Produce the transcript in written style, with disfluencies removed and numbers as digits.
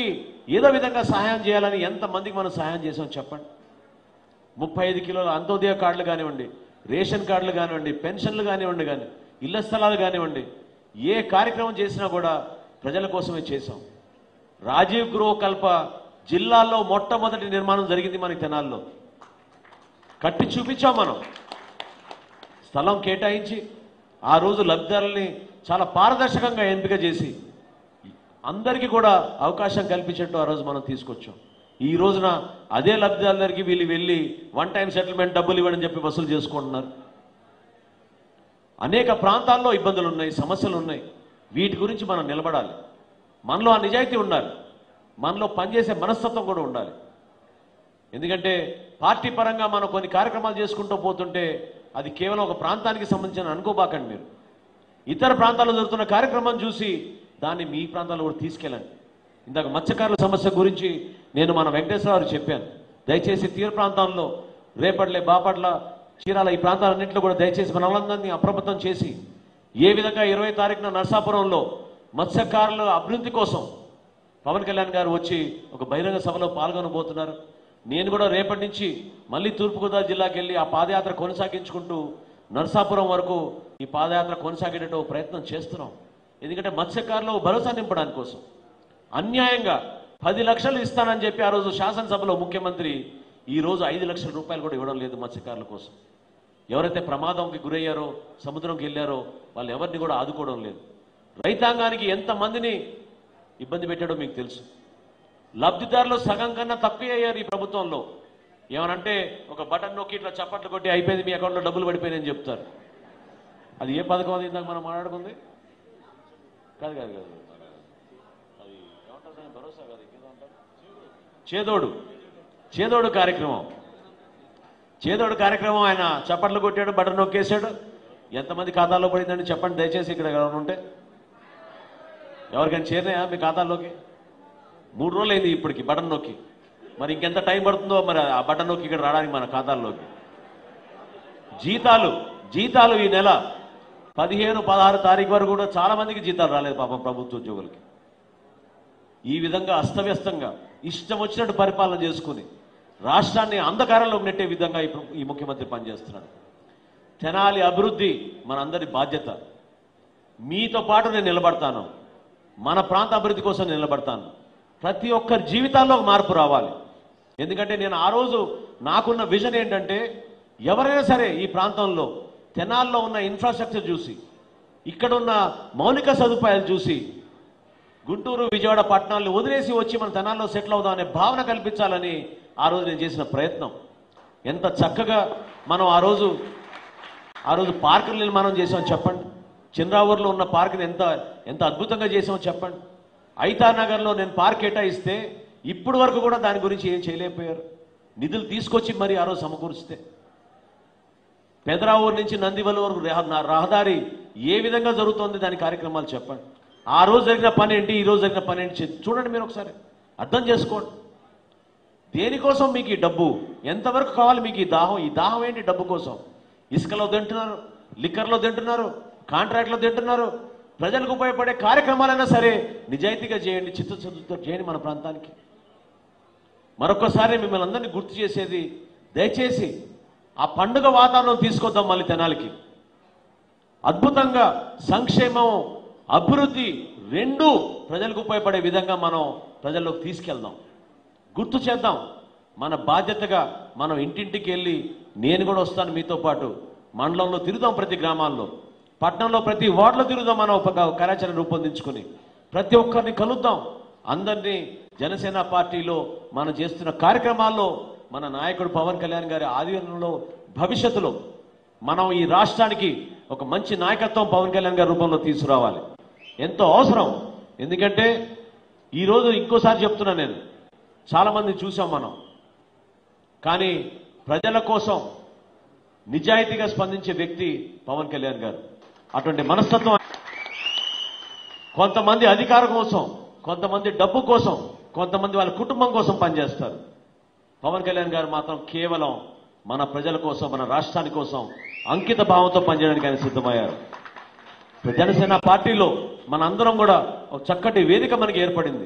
రాష్ట్రానికి ఏదో విధంగా సహాయం చేయాలని ఎంతమందికి మనం సహాయం చేసాం చెప్పండి. 35 కిలోల అంత్యోదయ కార్డులు కానివ్వండి, రేషన్ కార్డులు కానివ్వండి, పెన్షన్లు కానివ్వండి, ఇళ్ల స్థలాలు కానివ్వండి, ఏ కార్యక్రమం చేసినా కూడా ప్రజల కోసమే చేశాం. రాజీవ్ గృహకల్ప జిల్లాల్లో మొట్టమొదటి నిర్మాణం జరిగింది మనకి తెనాల్లో. కట్టి చూపించాం మనం. స్థలం కేటాయించి ఆ రోజు లబ్ధిదారుల్ని చాలా పారదర్శకంగా ఎంపిక చేసి అందరికీ కూడా అవకాశం కల్పించేట్టు ఆ రోజు మనం తీసుకొచ్చాం. ఈ రోజున అదే లబ్ధిదారులకి వీళ్ళు వెళ్ళి వన్ టైం సెటిల్మెంట్ డబ్బులు ఇవ్వడని చెప్పి వసూలు చేసుకుంటున్నారు. అనేక ప్రాంతాల్లో ఇబ్బందులు ఉన్నాయి, సమస్యలు ఉన్నాయి. వీటి గురించి మనం నిలబడాలి. మనలో ఆ నిజాయితీ ఉండాలి, మనలో పనిచేసే మనస్తత్వం కూడా ఉండాలి. ఎందుకంటే పార్టీ పరంగా మనం కొన్ని కార్యక్రమాలు చేసుకుంటూ పోతుంటే అది కేవలం ఒక ప్రాంతానికి సంబంధించిన అనుకోబాకండి. మీరు ఇతర ప్రాంతాల్లో జరుగుతున్న కార్యక్రమం చూసి దాన్ని మీ ప్రాంతాల్లో కూడా తీసుకెళ్ళండి. ఇందాక మత్స్యకారుల సమస్య గురించి నేను మన వెంకటేశ్వరరావు చెప్పాను. దయచేసి తీర ప్రాంతాల్లో రేపట్లే, బాపట్ల, చీరాల ఈ ప్రాంతాలన్నింటిలో కూడా దయచేసి మనలందరినీ అప్రమత్తం చేసి ఏ విధంగా 20 తారీఖున నర్సాపురంలో మత్స్యకారుల అభివృద్ధి కోసం పవన్ కళ్యాణ్ గారు వచ్చి ఒక బహిరంగ సభలో పాల్గొనబోతున్నారు. నేను కూడా రేపటి నుంచి మళ్ళీ తూర్పుగోదావరి జిల్లాకి వెళ్ళి ఆ పాదయాత్ర కొనసాగించుకుంటూ నర్సాపురం వరకు ఈ పాదయాత్ర కొనసాగేటట్టు ప్రయత్నం చేస్తున్నాం. ఎందుకంటే మత్స్యకారులు భరోసా నింపడానికి కోసం. అన్యాయంగా 10 లక్షలు ఇస్తానని చెప్పి ఆ రోజు శాసనసభలో ముఖ్యమంత్రి ఈ రోజు 5 లక్షల రూపాయలు కూడా ఇవ్వడం లేదు మత్స్యకారుల కోసం. ఎవరైతే ప్రమాదంకి గురయ్యారో, సముద్రంకి వెళ్ళారో వాళ్ళు ఎవరిని కూడా ఆదుకోవడం లేదు. రైతాంగానికి ఎంతమందిని ఇబ్బంది పెట్టాడో మీకు తెలుసు. లబ్ధిదారులు సగం కన్నా తక్కువ అయ్యారు ఈ ప్రభుత్వంలో. ఏమనంటే ఒక బటన్ నొక్కి ఇట్లా చప్పట్లు కొట్టి అయిపోయింది, మీ అకౌంట్లో డబ్బులు పడిపోయినాయని చెప్తారు. అది ఏ పథకం అది ఇందాక మనం మాట్లాడుకుంది? కాదు కాదు కాదు అది ఏమంటారు, భరోసా కాదు, చేదోడు చేదోడు కార్యక్రమం. చేదోడు కార్యక్రమం ఆయన చప్పట్లు కొట్టాడు, బటన్ నొక్కేశాడు. ఎంతమంది ఖాతాలో పడిందని చెప్పండి దయచేసి. ఇక్కడ ఎవరైనా ఉంటే ఎవరికైనా చేరినాయా మీ ఖాతాల్లోకి? 3 రోజులు అయింది ఇప్పటికి బటన్ నొక్కి. మరి ఇంకెంత టైం పడుతుందో మరి ఆ బటన్ నొక్కి ఇక్కడ రావడానికి మన ఖాతాల్లోకి. జీతాలు ఈ నెల 15, 16 తారీఖు వరకు కూడా చాలా మందికి జీతాలు రాలేదు పాపం ప్రభుత్వ ఉద్యోగులకి. ఈ విధంగా అస్తవ్యస్తంగా ఇష్టం వచ్చినట్టు పరిపాలన చేసుకుని రాష్ట్రాన్ని అంధకారంలోకి నెట్టే విధంగా ఈ ముఖ్యమంత్రి పనిచేస్తున్నాడు. తెనాలి అభివృద్ధి మనందరి బాధ్యత. మీతో పాటు నేను నిలబడతాను. మన ప్రాంత అభివృద్ధి కోసం నిలబడతాను. ప్రతి ఒక్కరి జీవితాల్లో మార్పు రావాలి. ఎందుకంటే నేను ఆ రోజు నాకున్న విజన్ ఏంటంటే ఎవరైనా సరే ఈ ప్రాంతంలో తెనాల్లో ఉన్న ఇన్ఫ్రాస్ట్రక్చర్ చూసి, ఇక్కడున్న మౌలిక సదుపాయాలు చూసి గుంటూరు, విజయవాడ పట్టణాలను వదిలేసి వచ్చి మన తెనాల్లో సెటిల్ అవుదాం అనే భావన కల్పించాలని ఆ రోజు నేను చేసిన ప్రయత్నం. ఎంత చక్కగా మనం ఆ రోజు పార్కులు నిర్మాణం చేసామని చెప్పండి. చంద్రావూరులో ఉన్న పార్కుని ఎంత అద్భుతంగా చేసామో చెప్పండి. ఐతానగర్లో నేను పార్క్ కేటాయిస్తే ఇప్పటి వరకు కూడా దాని గురించి ఏం చేయలేకపోయారు. నిధులు తీసుకొచ్చి మరి ఆ రోజు సమకూరిస్తే పెదరావూరు నుంచి నందివల్ వరకు రహదారి ఏ విధంగా జరుగుతోంది దాని కార్యక్రమాలు చెప్పండి. ఆ రోజు జరిగిన పని ఏంటి, ఈ రోజు జరిగిన పని ఏంటి చూడండి. మీరు ఒకసారి అర్థం చేసుకోండి. దేనికోసం మీకు ఈ డబ్బు? ఎంతవరకు కావాలి మీకు ఈ దాహం ఏంటి? డబ్బు కోసం ఇసుకలో తింటున్నారు, లిక్కర్లో తింటున్నారు, కాంట్రాక్ట్లో తింటున్నారు. ప్రజలకు ఉపయోగపడే కార్యక్రమాలైనా సరే నిజాయితీగా చేయండి, చిత్తశుద్ధితో చేయండి మన ప్రాంతానికి. మరొకసారి మిమ్మల్ని అందరినీ గుర్తు చేసేది, దయచేసి ఆ పండుగ వాతావరణం తీసుకొద్దాం. మళ్ళీ తెనాలికి అద్భుతంగా సంక్షేమం, అభివృద్ధి రెండూ ప్రజలకు ఉపయోగపడే విధంగా మనం ప్రజల్లోకి తీసుకెళ్దాం. గుర్తు చేద్దాం. మన బాధ్యతగా మనం ఇంటింటికి వెళ్ళి, నేను కూడా వస్తాను మీతో పాటు, మండలంలో తిరుగుదాం, ప్రతి గ్రామాల్లో, పట్టణంలో ప్రతి వార్డులో తిరుగుదాం. మనం ఒక కార్యాచరణ రూపొందించుకుని ప్రతి ఒక్కరిని కలుద్దాం. అందరినీ జనసేన పార్టీలో మనం చేస్తున్న కార్యక్రమాల్లో మన నాయకుడు పవన్ కళ్యాణ్ గారి ఆధ్వర్యంలో భవిష్యత్తులో మనం ఈ రాష్ట్రానికి ఒక మంచి నాయకత్వం పవన్ కళ్యాణ్ గారి రూపంలో తీసుకురావాలి. ఎంతో అవసరం. ఎందుకంటే ఈరోజు ఇంకోసారి చెప్తున్నా, నేను చాలామంది చూసాం మనం, కానీ ప్రజల కోసం నిజాయితీగా స్పందించే వ్యక్తి పవన్ కళ్యాణ్ గారు. అటువంటి మనస్తత్వం. కొంతమంది అధికారం కోసం, కొంతమంది డబ్బు కోసం, కొంతమంది వాళ్ళ కుటుంబం కోసం పనిచేస్తారు. పవన్ కళ్యాణ్ గారు మాత్రం కేవలం మన ప్రజల కోసం, మన రాష్ట్రాని కోసం అంకిత భావంతో పనిచేయడానికి ఆయన సిద్ధమయ్యారు. జనసేన పార్టీలో మనందరం కూడా ఒక చక్కటి వేదిక మనకి ఏర్పడింది.